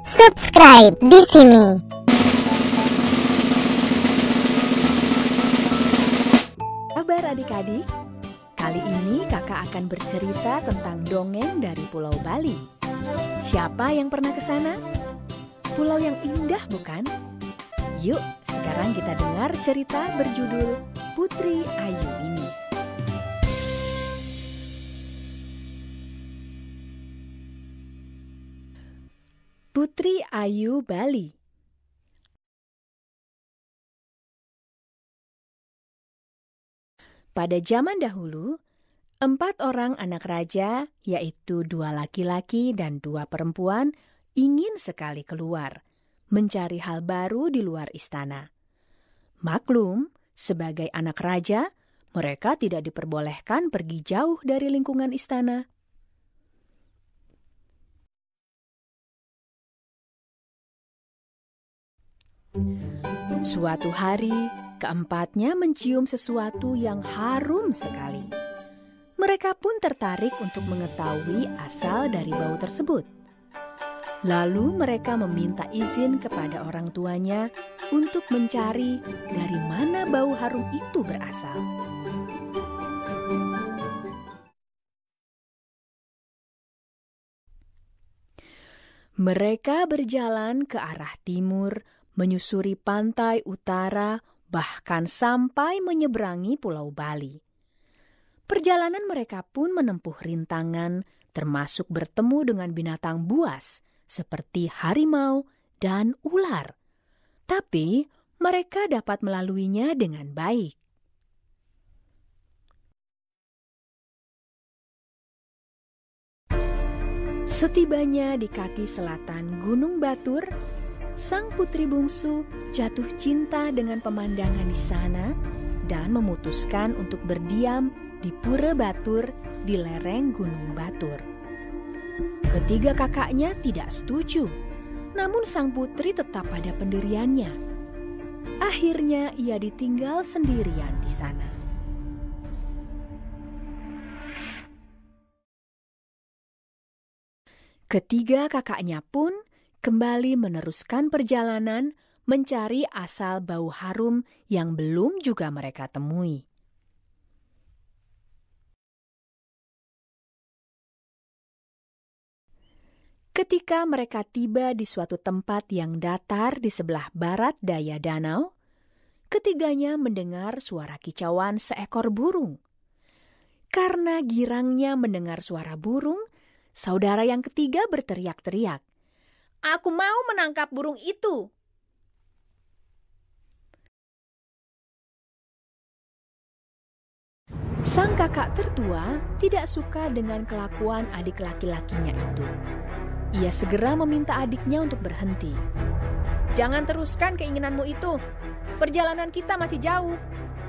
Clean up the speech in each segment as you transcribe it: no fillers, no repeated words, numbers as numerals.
Subscribe di sini. Kabar adik-adik, kali ini kakak akan bercerita tentang dongeng dari Pulau Bali. Siapa yang pernah ke sana? Pulau yang indah bukan? Yuk, sekarang kita dengar cerita berjudul Putri Ayu ini. Putri Ayu Bali. Pada zaman dahulu, 4 orang anak raja, yaitu 2 laki-laki dan 2 perempuan, ingin sekali keluar, mencari hal baru di luar istana. Maklum, sebagai anak raja, mereka tidak diperbolehkan pergi jauh dari lingkungan istana. Suatu hari, keempatnya mencium sesuatu yang harum sekali. Mereka pun tertarik untuk mengetahui asal dari bau tersebut. Lalu mereka meminta izin kepada orang tuanya untuk mencari dari mana bau harum itu berasal. Mereka berjalan ke arah timur, menyusuri pantai utara, bahkan sampai menyeberangi Pulau Bali. Perjalanan mereka pun menempuh rintangan, termasuk bertemu dengan binatang buas seperti harimau dan ular. Tapi mereka dapat melaluinya dengan baik. Setibanya di kaki selatan Gunung Batur, sang putri bungsu jatuh cinta dengan pemandangan di sana dan memutuskan untuk berdiam di Pura Batur di lereng Gunung Batur. Ketiga kakaknya tidak setuju, namun sang putri tetap pada pendiriannya. Akhirnya ia ditinggal sendirian di sana. Ketiga kakaknya pun kembali meneruskan perjalanan mencari asal bau harum yang belum juga mereka temui. Ketika mereka tiba di suatu tempat yang datar di sebelah barat daya danau, ketiganya mendengar suara kicauan seekor burung. Karena girangnya mendengar suara burung, saudara yang ketiga berteriak-teriak, "Aku mau menangkap burung itu!" Sang kakak tertua tidak suka dengan kelakuan adik laki-lakinya itu. Ia segera meminta adiknya untuk berhenti. "Jangan teruskan keinginanmu itu. Perjalanan kita masih jauh."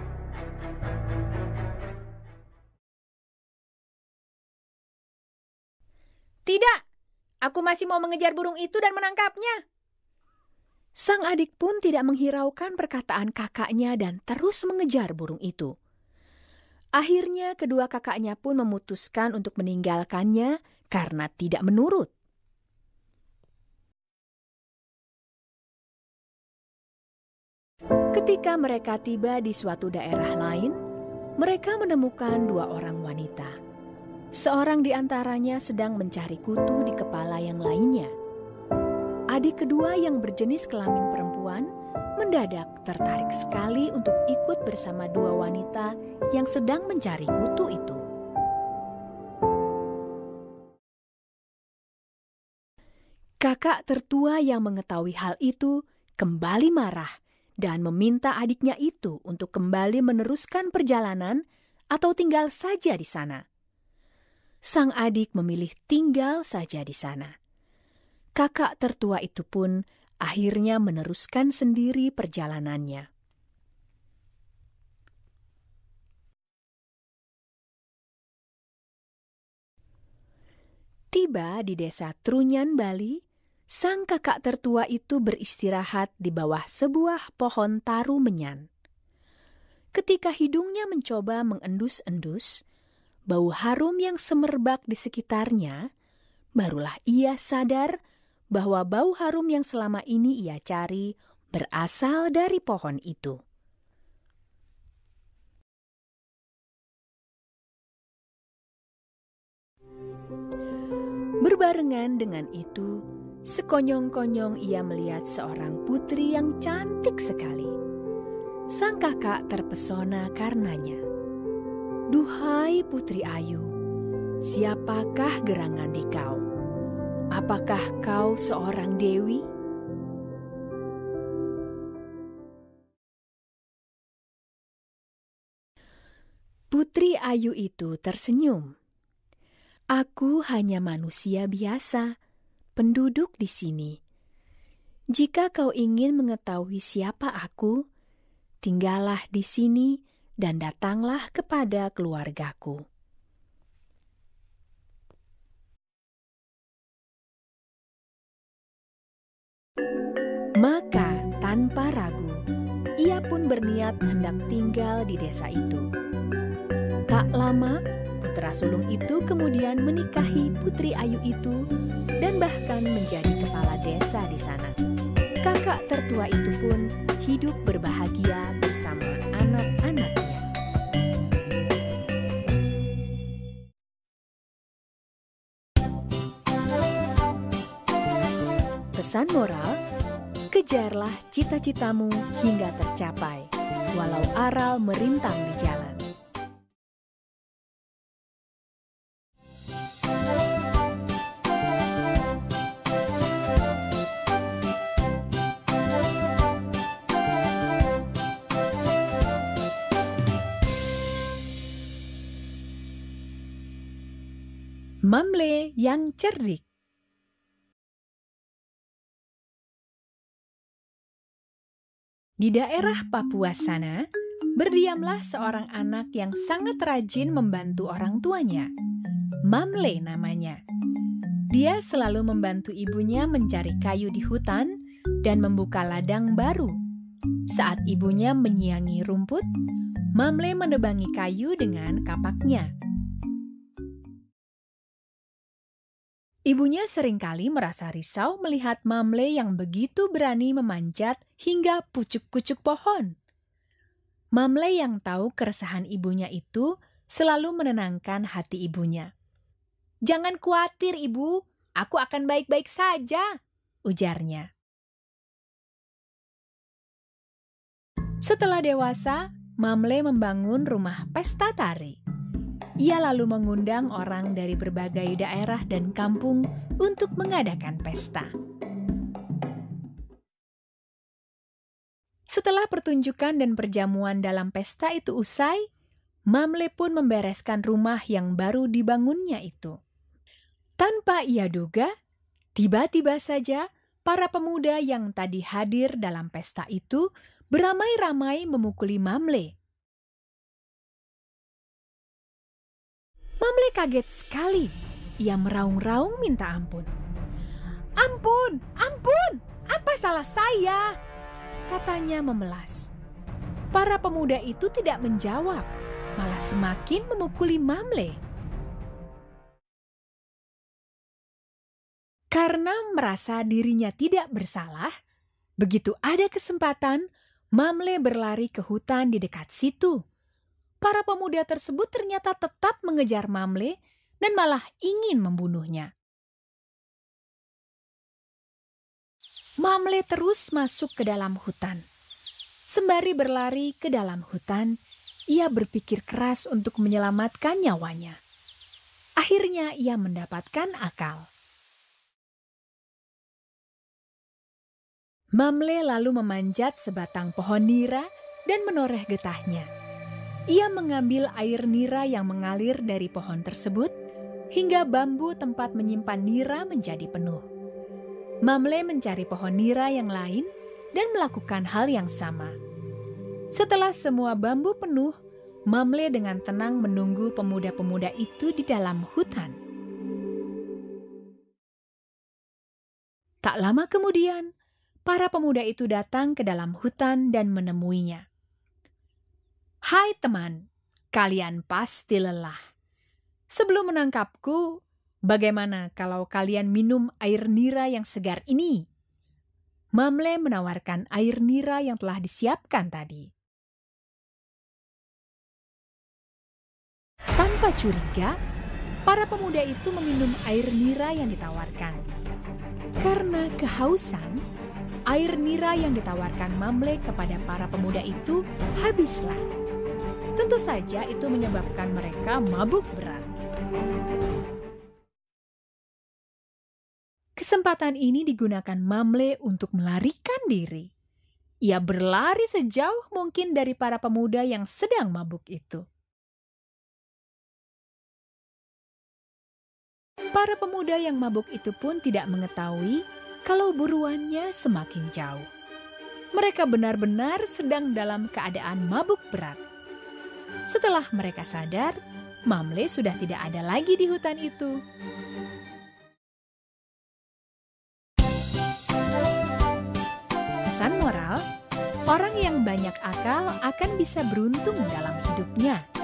"Tidak, aku masih mau mengejar burung itu dan menangkapnya." Sang adik pun tidak menghiraukan perkataan kakaknya dan terus mengejar burung itu. Akhirnya kedua kakaknya pun memutuskan untuk meninggalkannya karena tidak menurut. Ketika mereka tiba di suatu daerah lain, mereka menemukan 2 orang wanita. Seorang di antaranya sedang mencari kutu di kepala yang lainnya. Adik kedua yang berjenis kelamin perempuan mendadak tertarik sekali untuk ikut bersama 2 wanita yang sedang mencari kutu itu. Kakak tertua yang mengetahui hal itu kembali marah dan meminta adiknya itu untuk kembali meneruskan perjalanan atau tinggal saja di sana. Sang adik memilih tinggal saja di sana. Kakak tertua itu pun akhirnya meneruskan sendiri perjalanannya. Tiba di desa Trunyan, Bali, sang kakak tertua itu beristirahat di bawah sebuah pohon taru menyan. Ketika hidungnya mencoba mengendus-endus, bau harum yang semerbak di sekitarnya, barulah ia sadar bahwa bau harum yang selama ini ia cari berasal dari pohon itu. Berbarengan dengan itu, sekonyong-konyong ia melihat seorang putri yang cantik sekali. Sang kakak terpesona karenanya. "Duhai Putri Ayu, siapakah gerangan di kau? Apakah kau seorang dewi?" Putri Ayu itu tersenyum. "Aku hanya manusia biasa, penduduk di sini. Jika kau ingin mengetahui siapa aku, tinggallah di sini dan datanglah kepada keluargaku." Maka tanpa ragu, ia pun berniat hendak tinggal di desa itu. Tak lama, putra sulung itu kemudian menikahi Putri Ayu itu dan bahkan menjadi kepala desa di sana. Kakak tertua itu pun hidup berbahagia bersama anak-anaknya. Pesan moral, kejarlah cita-citamu hingga tercapai, walau aral merintang di jalan. Mamle yang cerdik. Di daerah Papua sana, berdiamlah seorang anak yang sangat rajin membantu orang tuanya. Mamle namanya. Dia selalu membantu ibunya mencari kayu di hutan dan membuka ladang baru. Saat ibunya menyiangi rumput, Mamle menebangi kayu dengan kapaknya. Ibunya seringkali merasa risau melihat Mamle yang begitu berani memanjat hingga pucuk-pucuk pohon. Mamle yang tahu keresahan ibunya itu selalu menenangkan hati ibunya. "Jangan khawatir, Ibu, aku akan baik-baik saja," ujarnya. Setelah dewasa, Mamle membangun rumah pesta tari. Ia lalu mengundang orang dari berbagai daerah dan kampung untuk mengadakan pesta. Setelah pertunjukan dan perjamuan dalam pesta itu usai, Mamle pun membereskan rumah yang baru dibangunnya itu. Tanpa ia duga, tiba-tiba saja para pemuda yang tadi hadir dalam pesta itu beramai-ramai memukuli Mamle. Mamle kaget sekali. Ia meraung-raung minta ampun. "Ampun, ampun, apa salah saya?" katanya memelas. Para pemuda itu tidak menjawab, malah semakin memukuli Mamle. Karena merasa dirinya tidak bersalah, begitu ada kesempatan, Mamle berlari ke hutan di dekat situ. Para pemuda tersebut ternyata tetap mengejar Mamle dan malah ingin membunuhnya. Mamle terus masuk ke dalam hutan. Sembari berlari ke dalam hutan, ia berpikir keras untuk menyelamatkan nyawanya. Akhirnya ia mendapatkan akal. Mamle lalu memanjat sebatang pohon nira dan menoreh getahnya. Ia mengambil air nira yang mengalir dari pohon tersebut, hingga bambu tempat menyimpan nira menjadi penuh. Mamle mencari pohon nira yang lain dan melakukan hal yang sama. Setelah semua bambu penuh, Mamle dengan tenang menunggu pemuda-pemuda itu di dalam hutan. Tak lama kemudian, para pemuda itu datang ke dalam hutan dan menemuinya. "Hai teman, kalian pasti lelah. Sebelum menangkapku, Bagaimana kalau kalian minum air nira yang segar ini? Mamle menawarkan air nira yang telah disiapkan tadi. Tanpa curiga, para pemuda itu meminum air nira yang ditawarkan. Karena kehausan, air nira yang ditawarkan Mamle kepada para pemuda itu habislah. Tentu saja itu menyebabkan mereka mabuk berat. Kesempatan ini digunakan Mamle untuk melarikan diri. Ia berlari sejauh mungkin dari para pemuda yang sedang mabuk itu. Para pemuda yang mabuk itu pun tidak mengetahui kalau buruannya semakin jauh. Mereka benar-benar sedang dalam keadaan mabuk berat. Setelah mereka sadar, Mamle sudah tidak ada lagi di hutan itu. Pesan moral, orang yang banyak akal akan bisa beruntung dalam hidupnya.